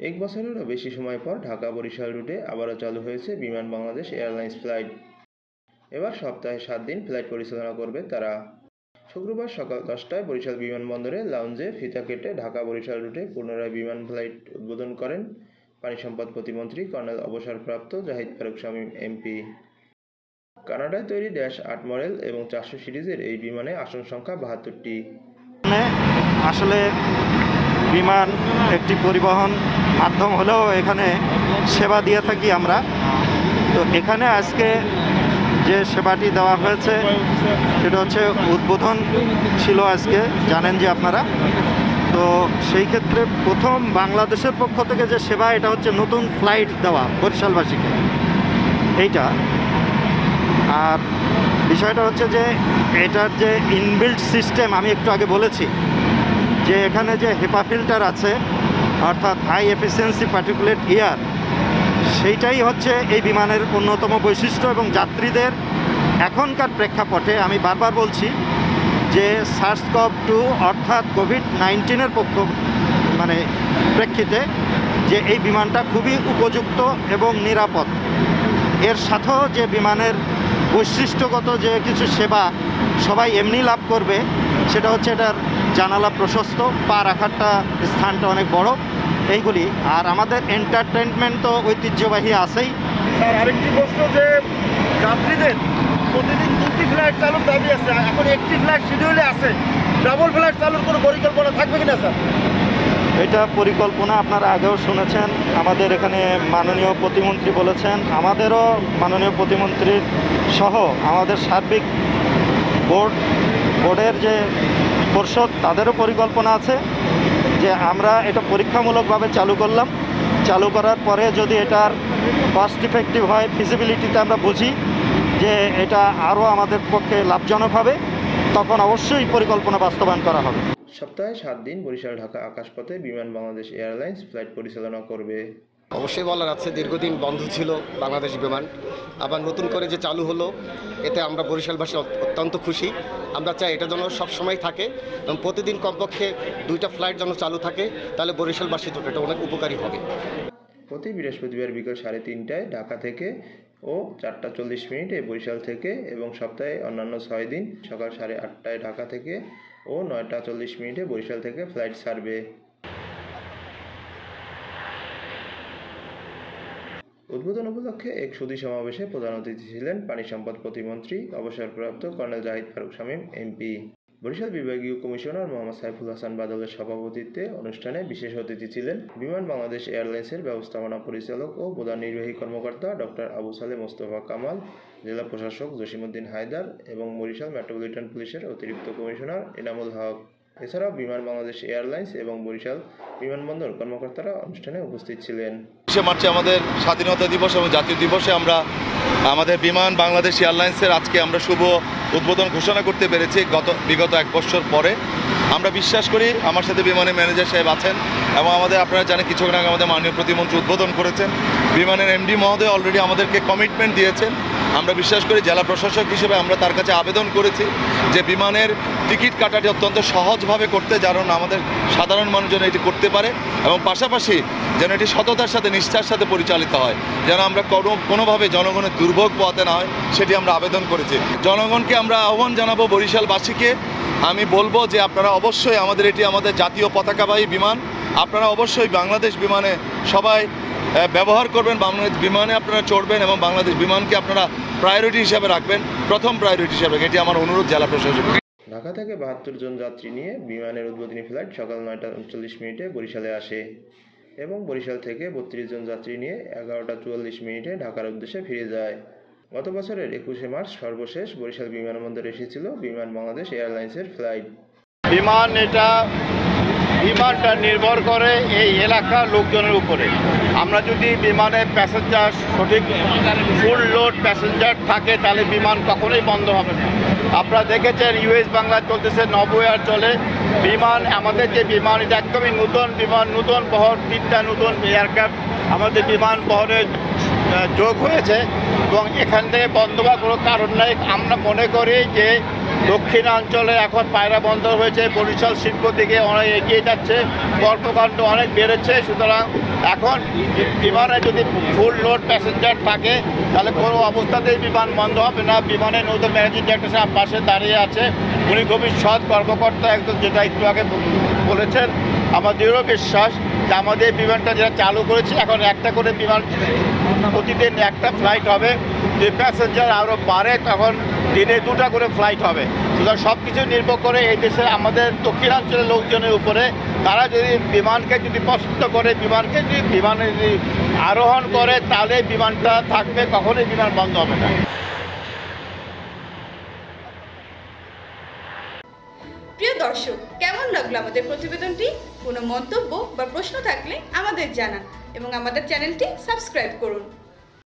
এক বছরেরও বেশি সময় পর ঢাকা বরিশাল রুটে আবারও চালু হয়েছে বিমান বাংলাদেশ এয়ারলাইন্স ফ্লাইট। এবার সপ্তাহে 7 দিন ফ্লাইট পরিচালনা করবে তারা। শুক্রবার সকাল 10টায় বরিশাল বিমানবন্দরে লাউঞ্জে ফিতা কেটে ঢাকা বরিশাল রুটে পুনরায় বিমান ফ্লাইট উদ্বোধন করেন পানি সম্পদ প্রতিমন্ত্রী কর্নেল অবসরপ্রাপ্ত জাহিদ ফারুক শামীম এমপি। কানাডায় তৈরি -8 মডেল এবং 400 সিরিজের এই বিমানে আসন সংখ্যা 72টি। আসলে বিমান একটি পরিবহন মাধ্যম হলেও এখানে সেবা দিয়ে থাকি আমরা। তো এখানে আজকে যে সেবাটি দেওয়া হয়েছে সেটা হচ্ছে উদ্বোধন ছিল আজকে, জানেন যে আপনারা। তো সেই ক্ষেত্রে প্রথম বাংলাদেশের পক্ষ থেকে যে সেবা, এটা হচ্ছে নতুন ফ্লাইট দেওয়া বরিশালবাসীকে এইটা। আর বিষয়টা হচ্ছে যে এটার যে ইনবিল্ট সিস্টেম আমি একটু আগে বলেছি, যে এখানে যে হেপা ফিল্টার আছে অর্থাৎ হাই এফিসিয়েন্সি পার্টিকুলেট এয়ার, সেইটাই হচ্ছে এই বিমানের অন্যতম বৈশিষ্ট্য। এবং যাত্রীদের এখনকার প্রেক্ষাপটে আমি বারবার বলছি যে SARS-CoV-2 অর্থাৎ কোভিড-19-এর প্রেক্ষিতে যে এই বিমানটা খুবই উপযুক্ত এবং নিরাপদ। এর সাথেও যে বিমানের বৈশিষ্ট্যগত যে কিছু সেবা সবাই এমনি লাভ করবে, সেটা হচ্ছে এটার জানালা প্রশস্ত, পা রাখারটা স্থানটা অনেক বড়, এইগুলি। আর আমাদের এন্টারটেনমেন্ট তো ঐতিহ্যবাহী আছেই। আর আরেকটি প্রশ্ন, যে যাত্রীদের প্রতিদিন 2টি ফ্লাইট চালুর দাবি আছে, এখন একটি ফ্লাইট শিডিউলে আছে, ডাবল ফ্লাইট চালুর কোনো পরিকল্পনা থাকবে কিনা স্যার? এটা পরিকল্পনা আপনারা আগেও শুনেছেন, আমাদের এখানে মাননীয় প্রতিমন্ত্রী বলেছেন, আমাদেরও মাননীয় প্রতিমন্ত্রীর সহ আমাদের সার্বিক বোর্ডের যে পরিষদ, তাদেরও পরিকল্পনা আছে যে আমরা এটা পরীক্ষামূলকভাবে চালু করলাম। চালু করার পরে যদি এটার কস্ট ইফেক্টিভ হয়, ফিজিবিলিটিতে আমরা বুঝি যে এটা আরও আমাদের পক্ষে লাভজনক হবে, তখন অবশ্যই পরিকল্পনা বাস্তবায়ন করা হবে। সপ্তাহে 7 দিন বরিশাল ঢাকা আকাশপথে বিমান বাংলাদেশ এয়ারলাইন্স ফ্লাইট পরিচালনা করবে। অবশ্যই বলার আছে, দীর্ঘদিন বন্ধ ছিল বাংলাদেশ বিমান, আবার নতুন করে যে চালু হলো, এতে আমরা বরিশালবাসী অত্যন্ত খুশি। আমরা চাই এটা যেন সবসময় থাকে এবং প্রতিদিন কমপক্ষে 2টা ফ্লাইট যেন চালু থাকে, তাহলে বরিশালবাসীর জন্য এটা অনেক উপকারী হবে। প্রতি বৃহস্পতিবার বিকেল 3:30টায় ঢাকা থেকে ও 4:40 বরিশাল থেকে, এবং সপ্তাহে অন্যান্য 6 দিন সকাল 8:30টায় ঢাকা থেকে ও 9:40 বরিশাল থেকে ফ্লাইট ছাড়বে। উদ্বোধন উপলক্ষে এক সুধী সমাবেশে প্রধান অতিথি ছিলেন পানি সম্পদ প্রতিমন্ত্রী অবসরপ্রাপ্ত কর্নেল জাহিদ ফারুক শামীম এমপি। বরিশাল বিভাগীয় কমিশনার মোহাম্মদ সাইফুল হাসান বাদলের সভাপতিত্বে অনুষ্ঠানে বিশেষ অতিথি ছিলেন বিমান বাংলাদেশ এয়ারলাইন্সের ব্যবস্থাপনা পরিচালক ও প্রধান নির্বাহী কর্মকর্তা ডক্টর আবু সালে মোস্তফা কামাল, জেলা প্রশাসক জসিমউদ্দিন হায়দার এবং বরিশাল মেট্রোপলিটন পুলিশের অতিরিক্ত কমিশনার এনামুল হক। এছাড়াও বিমান বাংলাদেশ এয়ারলাইন্স এবং বরিশাল বিমানবন্দর কর্মকর্তারা অনুষ্ঠানে উপস্থিত ছিলেন। 20 মার্চে আমাদের স্বাধীনতা দিবস এবং জাতীয় দিবসে আমরা আমাদের বিমান বাংলাদেশ এয়ারলাইন্সের আজকে আমরা শুভ উদ্বোধন ঘোষণা করতে পেরেছি বিগত 1 বছর পরে। আমরা বিশ্বাস করি, আমার সাথে বিমানের ম্যানেজার সাহেব আছেন এবং আপনারা জানেন কিছুক্ষণ আগে আমাদের মাননীয় প্রতিমন্ত্রী উদ্বোধন করেছেন। বিমানের এমডি মহোদয় অলরেডি আমাদেরকে কমিটমেন্ট দিয়েছেন। আমরা বিশ্বাস করি, জেলা প্রশাসক হিসেবে আমরা তার কাছে আবেদন করেছি যে বিমানের টিকিট কাটাটি অত্যন্ত সহজভাবে করতে, যেন আমাদের সাধারণ মানুষ যেন এটি করতে পারে এবং পাশাপাশি যেন এটি সততার সাথে নিষ্ঠার সাথে পরিচালিত হয়, যেন আমরা কোনোভাবে জনগণের দুর্ভোগ পোহাতে না হয়, সেটি আমরা আবেদন করেছি। জনগণকে আমরা আহ্বান জানাবো, বরিশালবাসীকে আমি বলবো যে আপনারা অবশ্যই এটি আমাদের জাতীয় পতাকাবাহী বিমান, আপনারা অবশ্যই বাংলাদেশ বিমানে সবাই ব্যবহার করবেন, বাংলাদেশ বিমানে আপনারা চড়বেন এবং বাংলাদেশ বিমানকে আপনারা প্রায়োরিটি হিসাবে রাখবেন, প্রথম প্রায়োরিটি হিসাবে। এটি আমার অনুরোধ জেলা প্রশাসক। ঢাকা থেকে 72 জন যাত্রী নিয়ে বিমানের উদ্বোধনী ফ্লাইট সকাল 9:39 বরিশালে আসে এবং বরিশাল থেকে 32 জন যাত্রী নিয়ে 11:44 ঢাকার উদ্দেশ্যে ফিরে যায়। গত বছরের 21শে মার্চ সর্বশেষ বরিশাল বিমানবন্দরে এসেছিল বিমান বাংলাদেশ এয়ারলাইন্সের ফ্লাইট। বিমানটা নির্ভর করে এই এলাকার লোকজনের উপরে। আমরা যদি বিমানে প্যাসেঞ্জার সঠিক ফুল লোড প্যাসেঞ্জার থাকে, তাহলে বিমান কখনোই বন্ধ হবে না। আপনারা দেখেছেন ইউএস বাংলা চলতেছে, 90 আর চলে বিমান। আমাদের যে বিমান, এটা একদমই নতুন বিমান, নতুন বহর, 3টা নতুন এয়ারক্রাফট আমাদের বিমান বহরে যোগ হয়েছে এবং এখান থেকে বন্ধ হওয়ার কোনো কারণ নাই। আমরা মনে করি যে দক্ষিণাঞ্চলে এখন পায়রা বন্দর হয়েছে, বরিশাল শিল্প দিকে অনেক এগিয়ে যাচ্ছে, কর্মকাণ্ড অনেক বেড়েছে। সুতরাং এখন বিমানে যদি ফুল লোড প্যাসেঞ্জার থাকে তাহলে কোনো অবস্থাতেই বিমান বন্ধ হবে না। বিমানের নতুন ম্যানেজিং ডিরেক্টর পাশে দাঁড়িয়ে আছে, উনি খুবই সৎ কর্মকর্তা একদম, যেটা একটু আগে বলেছেন। আমার দৃঢ় বিশ্বাস যে আমাদের বিমানটা যেটা চালু করেছে, এখন একটা করে বিমান প্রতিদিন একটা ফ্লাইট হবে। যদি প্যাসেঞ্জার আরও বাড়ে তখন দিনে 2টা করে ফ্লাইট হবে। সুতরাং সব কিছু নির্ভর করে এই দেশের আমাদের দক্ষিণাঞ্চলের লোকজনের উপরে। তারা যদি বিমানকে যদি পছন্দ করে, বিমানকে যদি বিমানে যদি আরোহণ করে, তাহলে বিমানটা থাকবে, কখনোই বিমান বন্ধ হবে না। প্রিয় দর্শক, কেমন লাগলো আমাদের প্রতিবেদনটি? কোনো মন্তব্য বা প্রশ্ন থাকলে আমাদের জানান এবং আমাদের চ্যানেলটি সাবস্ক্রাইব করুন।